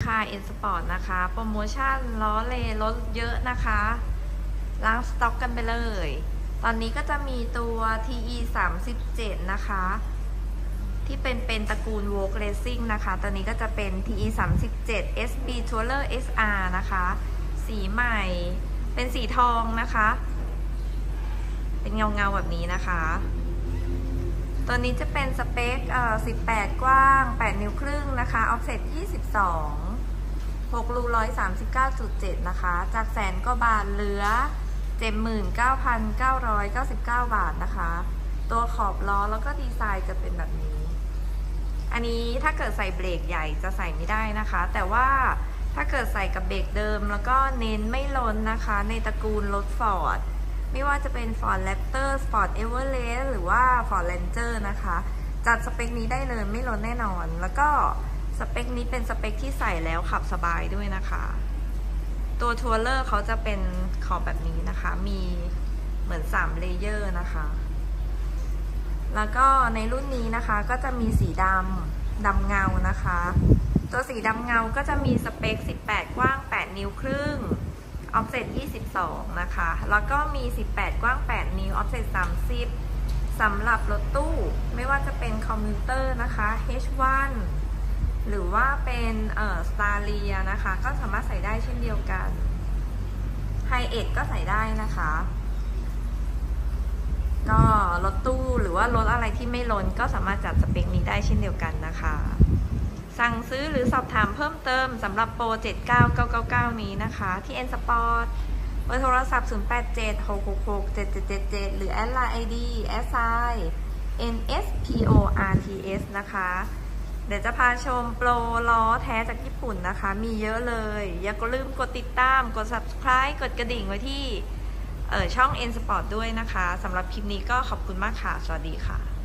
ค่ะ N Sport นะคะโปรโมชั่นล้อเลลดเยอะนะคะล้างสต็อกกันไปเลยตอนนี้ก็จะมีตัว TE 37นะคะที่เป็นตระกูล Vogue Racing นะคะตอนนี้ก็จะเป็น TE 37 SB Tourer SR นะคะสีใหม่เป็นสีทองนะคะเป็นเงาแบบนี้นะคะตัวนี้จะเป็นสเปค18 กว้าง 8 นิ้วครึ่งนะคะ offset 22 6 รู 139.7 นะคะจากแสนกว่าบาทเหลือ 79,999 บาทนะคะตัวขอบล้อแล้วก็ดีไซน์จะเป็นแบบนี้อันนี้ถ้าเกิดใส่เบรกใหญ่จะใส่ไม่ได้นะคะแต่ว่าถ้าเกิดใส่กับเบรกเดิมแล้วก็เน้นไม่ล้นนะคะในตระกูลรถ Fordไม่ว่าจะเป็น Ford Raptor Sport Everest หรือว่า Ford Ranger นะคะจัดสเปคนี้ได้เลยไม่ล้นแน่นอนแล้วก็สเปคนี้เป็นสเปคที่ใส่แล้วขับสบายด้วยนะคะตัวทัวร์เลอร์เขาจะเป็นขอบแบบนี้นะคะมีเหมือน3เลเยอร์นะคะแล้วก็ในรุ่นนี้นะคะก็จะมีสีดำเงานะคะตัวสีดำเงาก็จะมีสเปค18 กว้าง 8 นิ้วครึ่งoffset 22 นะคะแล้วก็มี18 กว้าง 8 นิ้ว offset 30 สำหรับรถตู้ไม่ว่าจะเป็นคอมมิวเตอร์นะคะ H1 หรือว่าเป็นStaria นะคะก็สามารถใส่ได้เช่นเดียวกัน Hi-Ed ก็ใส่ได้นะคะก็รถตู้หรือว่ารถอะไรที่ไม่ล้นก็สามารถจัดสเปคนี้ได้เช่นเดียวกันนะคะสั่งซื้อหรือสอบถามเพิ่มเติมสำหรับโปร 79999 นี้นะคะที่ N Sport เบอร์โทรศัพท์ 0876667777 หรือแอดไลน์ ID @NSPORTS นะคะเดี๋ยวจะพาชมโปรล้อแท้จากญี่ปุ่นนะคะมีเยอะเลยอย่าลืมกดติดตามกด subscribe กดกระดิ่งไว้ที่ช่อง N Sport ด้วยนะคะสำหรับคลิปนี้ก็ขอบคุณมากค่ะสวัสดีค่ะ